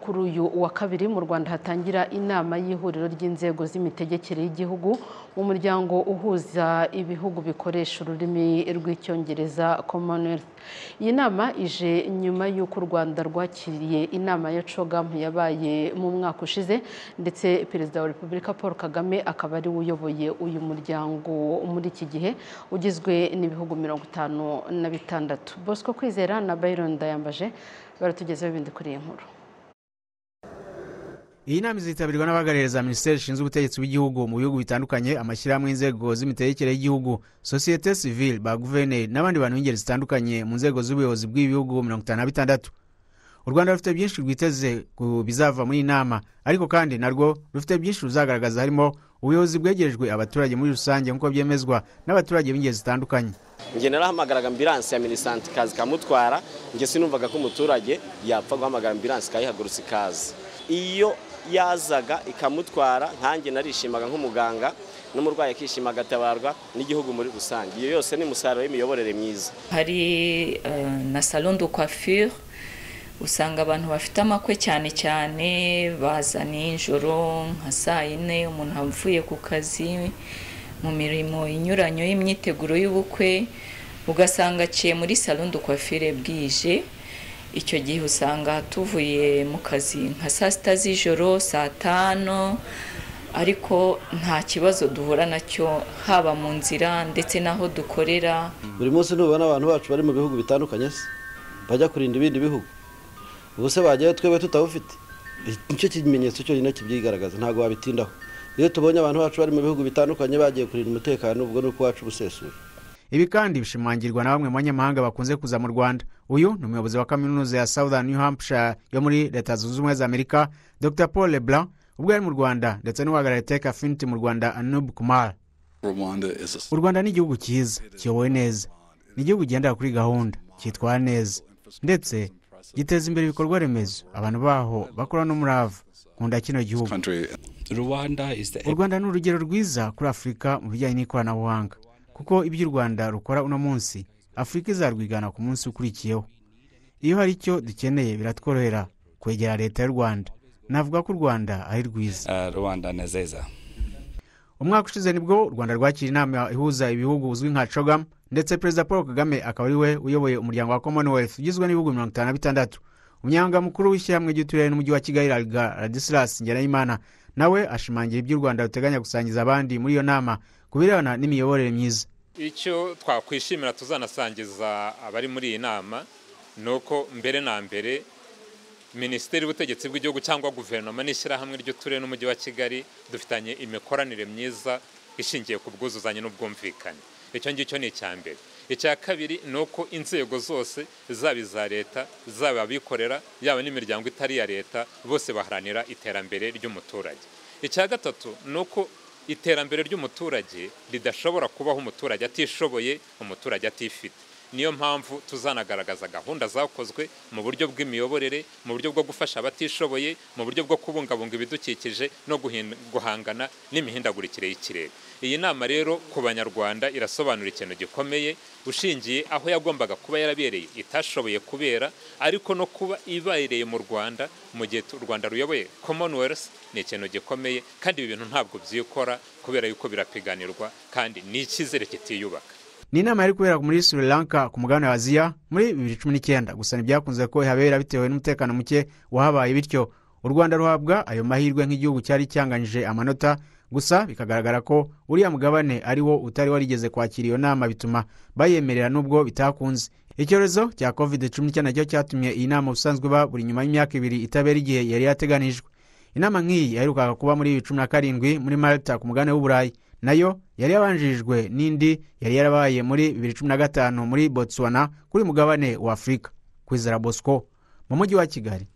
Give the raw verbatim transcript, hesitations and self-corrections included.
Kuri uyu wa kabiri mu Rwanda hatangira inama y'ihuriro ry'inzego z'imitegekere y'igihugu mu muryango uhuza ibihugu bikoresha ururimi rw'icyongereza Commonwealth. Iyi nama ije nyuma y'uko u Rwanda rwakiriye inama ya CHOGM yabaye mu mwaka ushize, ndetse Perezida wa Repubulika Paul Kagame akaba ari uyoboye uyu muryango muri iki gihe ugizwe n'ibihugu mirongo itanu na bitandatu. Bosco Kwizera na Byron Dayambaje baratugezaho ibindi kuri iyi nkuru. Iyi nama izitabirwa n'abahagarariye za Minisiteri ishinzwe ubutegetsi bw'igihugu mu bihugu bitandukanye, amashyirahamwe y'inzego z'imitegekere y'igihugu, societe civile, ba guverineri n'abandi bantu b'ingeri zitandukanye mu nzego z'ubuyobozi bw'ibihugu mirongo itanu na bitandatu. U Rwanda rufite byinshi rwiteze ku bizava muri iyi nama, ariko kandi narwo rufite byinshi ruzagaragaza, harimo ubuyobozi bwegerejwe abaturage muri rusange nk'uko byemezwa n'abaturage b'ingeri zitandukanye. Nge narahamagaraga ambulance ya Minisante kazi kamutwara, nge sinumvaga ko umuturage yapfa guhamagara ambulance kayihagurutse ikazi. Iyo yazaga ikamutwara nkanjye narishimaga nk'umuganga, n'umurwayi akishimaga atabarwa n'igihugu muri rusange. Iyo yose ni musaruro y'imiyoborere myiza. Hari uh, na salon de coiffure, usanga abantu bafite amakwe cyane cyane baza nijoro nka saa yine umuntu avuye ku kazi mu mirimo inyuranyo y'imyiteguro y'ubukwe, ugasanga aciye muri salon de coiffure bwije. Icyo gihe usanga tuvuye mu kazi nka saa sita z'ijoro, saa tano, ariko nta kibazo duhura nacyo haba mu nzira ndetse naho dukorera. Buri munsi nubona abantu bacu bari mu bihugu bitandukanye se bajya kurinda ibindi bihugu, ubuse bagiye twebwe tutawufite. Nicyo kimenyetso cyo nyine kibyigaragaza, ntago wabitindaho. Iyo tubonye abantu bacu bari mu bihugu bitandukanye bagiye kurinda umutekano, ubwo nuko wacu busesuye. Ibi kandi bishimangirwa na bamwe mu banyamahanga bakunze kuza mu Rwanda. Uyu ni umuyobozi wa kaminuza ya Southern New Hampshire yo muri Leta Zunze Ubumwe za Amerika, Doctor Paul Leblanc, ubwo yari mu Rwanda, ndetse n'uhagarariye Tech Affinity mu Rwanda, Anub Kumar. U Rwanda ni igihugu cyiza, kiyobowe neza, ni igihugu gendera kuri gahunda, cyitwara neza, ndetse giteza imbere ibikorwa remezo, abantu baho bakora n'umurava. Nkunda kino gihugu. U Rwanda ni urugero rwiza kuri Afurika mu bijyanye n'ikoranabuhanga, kuko ibyo u Rwanda rukora uno munsi Afurika izarwigana ku munsi ukurikiyeho. Iyo hari icyo dukeneye biratworohera kwegera leta y'u Rwanda. Navuga ko u Rwanda ari rwiza. Uh, Rwanda nezeza. Umwaka ushize nibwo u Rwanda rwakira inama ihuza ibihugu uzwi nka CHOGM, ndetse Perezida Paul Kagame akaba ari we uyoboye umuryango wa Commonwealth ugizwe n'ibihugu mirongo itanu na bitandatu. Umunyamabanga mukuru w'ishyirahamwe ry'uturere n'umujyi wa Kigali Ladislas Ngenayimana nawe ashimangira ibyo u Rwanda ruteganya gusangiza abandi muri iyo nama kubirebana n'imiyoborere myiza. Icyo twakwishimira tuzanasangiza abari muri iyi nama nuko mbere na mbere Minisiteri y'ubutegetsi bw'igihugu cyangwa guverinoma n'ishyirahamwe ry'uturere n'umujyi wa Kigali dufitanye imikoranire myiza ishingiye ku bwuzuzanye n'ubwumvikane. Icyo ngicyo ni icya mbere. Icya kabiri nuko inzego zose zaba iza leta, zaba abikorera, yaba n'imiryango itari ya leta, bose baharanira iterambere ry'umuturage. Icya gatatu nuko iterambere ry'umuturage ridashobora kubaho umuturage atishoboye, umuturage atifite. Niyo mpamvu tuzanagaragaza gahunda zakozwe mu buryo bw'imiyoborere, mu buryo bwo gufasha abatishoboye, mu buryo bwo kubungabunga ibidukikije no guhangana n'imihindagurikire y'ikirere. Iyi nama rero ku Banyarwanda irasobanura ikintu gikomeye, ushingiye aho yagombaga kuba yarabereye itashoboye kubera, ariko no kuba ibereye mu Rwanda mu gihe u Rwanda ruyoboye Commonwealth ni ikintu gikomeye, kandi ibi bintu ntabwo byikora kubera yuko birapiganirwa kandi ni icyizere kitiyubaka. Ni inama yari kubera muri Sri Lanka ku mugabane wa Aziya muri bibiri na cumi n'icyenda, gusa ntibyakunze ko ihabera bitewe n'umutekano muke wahabaye, bityo u Rwanda ruhabwa ayo mahirwe nk'igihugu cyari cyanganyije amanota, gusa bikagaragara ko uriya mugabane ari wo utari warigeze kwakira iyo nama, bituma bayemerera nubwo bitakunze. Icyorezo cya covid cumi n'icyenda cyo cyatumye iyi nama ubusanzwe ba buri nyuma y'imyaka ibiri itabera igihe yari yateganijwe. Inama nk'iyi yaherukaga kuba muri bibiri na cumi na karindwi muri Malta ku mugabane w'Uburayi, nayo yari yabanjirijwe n'indi yari yarabaye muri bibiri na cumi na gatanu muri Botswana kuri mugabane wa Afurika. Kwizera Bosco mu mujyi wa Kigali.